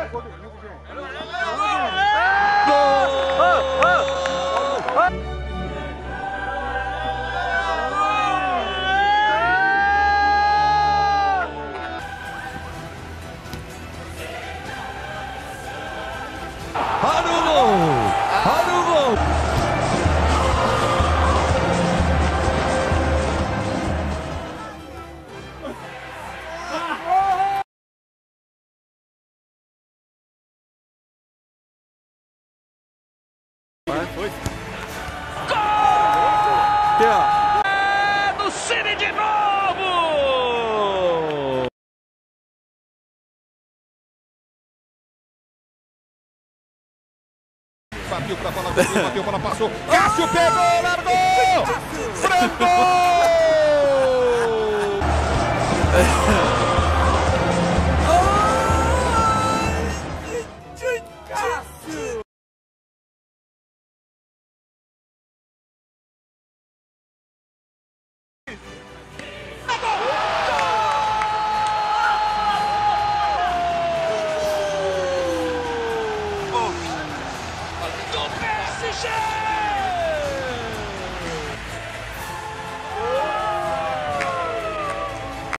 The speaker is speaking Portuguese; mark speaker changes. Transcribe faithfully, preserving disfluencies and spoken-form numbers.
Speaker 1: Olha o gol! Olha o gol! Foi. Gol! É do Cine de novo!
Speaker 2: Bateu pra bola, bateu, bola passou. Cássio pegou, largou! Franco! Cássio!
Speaker 1: Do P S G!